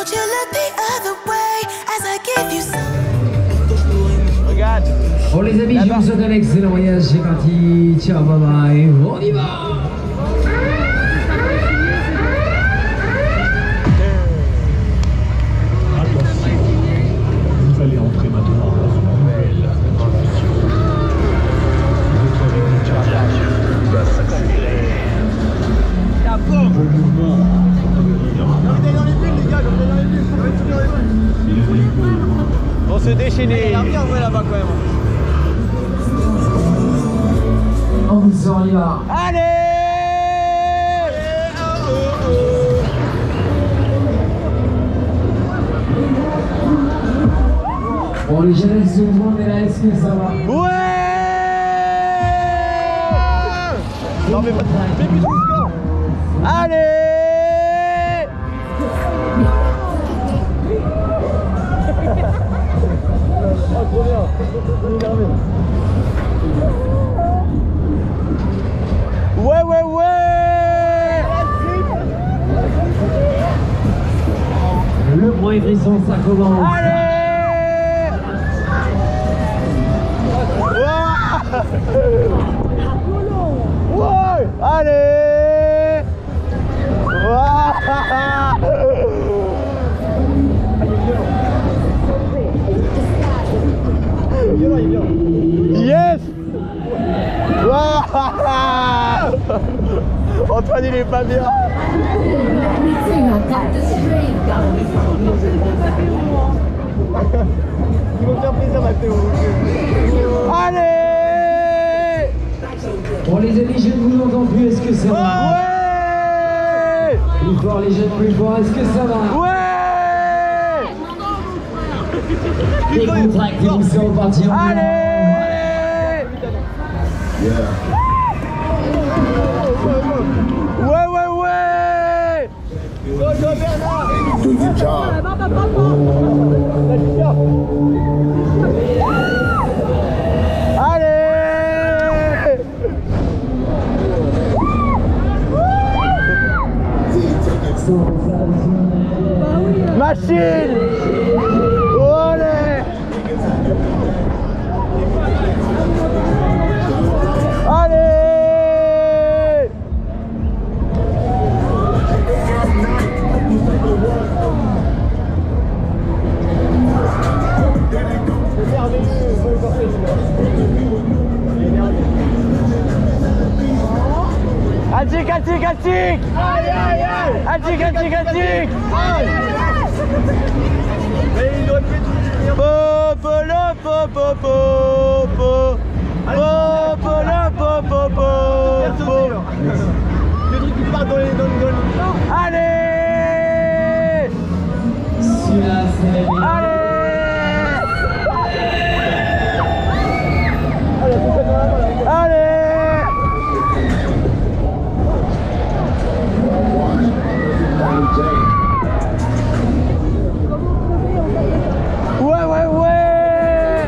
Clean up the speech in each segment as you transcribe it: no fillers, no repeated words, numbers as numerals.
Won't you look the other way as I give you some? Regarde. Bon les amis, je vous souhaite un excellent voyage, c'est parti, ciao, bye bye, on y va. Vous allez entrer maintenant dans une nouvelle dimension. Votre rythme cardiaque va s'accélérer. Vos mouvements vont devenir Dans les bulles, les gars, dans les bulles. On se déchaîner. Il y a bien vrai là-bas quand même. On vous sort, on y va. Allez. Bon les jeunes, est-ce que tout le monde est là, est-ce que ça va? Ouais. Non mais pas fais plus de score. Allez. Oh trop bien. Ouais ouais ouais. Le premier frisson, ça commence. Allez. Ouais. Allez. Yes. Antoine il est pas bien. Il va faire plaisir Mathéo. Allez. Bon les amis, je ne vous entends plus, est-ce que ça va? Ouais. Plus fort les jeunes, plus fort, est-ce que ça va? Ouais. Décontractez-vous, c'est reparti. Allez. Ouais ouais ouais. Go Bernard. Good job. Allez. Machine. Allez. Allez. Atik, atik, atik. Aïe, aïe, aïe. Atik, atik, atik. Aïe. Mais il aurait pu être popo, le popo, popo. Popo, le popo, popo. Le truc qui part dans les Allez. Celui-là, c'est... Allez. Allez. Ouais, ouais, ouais.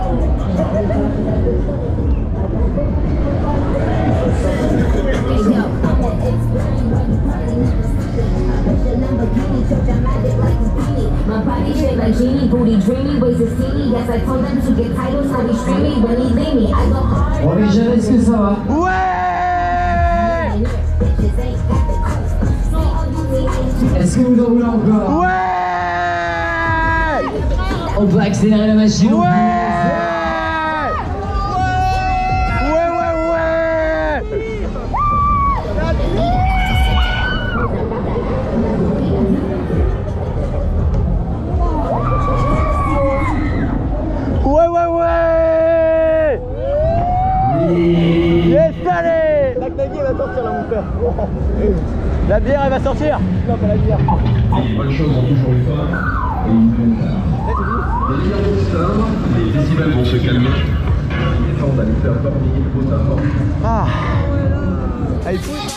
My body shaped like genie, booty dreamy, ways to see me. Yes, I told them to get titles, now we streamy. When he leave me, I go hard. Bon les jeunes, est-ce que ça va? Ouais. Est-ce que vous en voulez encore? Ouais. On peut accélérer la machine. Ouais. Ouais, ouais, ouais. Ouais, ouais, ouais. Yes, allez. La bière va sortir là, mon frère. La bière, elle va sortir. Non, pas la bière. bonne chose en toujours une fois. Et une bonne tard. Les leaders les décibels vont se calmer. Les défenses à les faire dormir, faut savoir. Ah. Allez, pousse.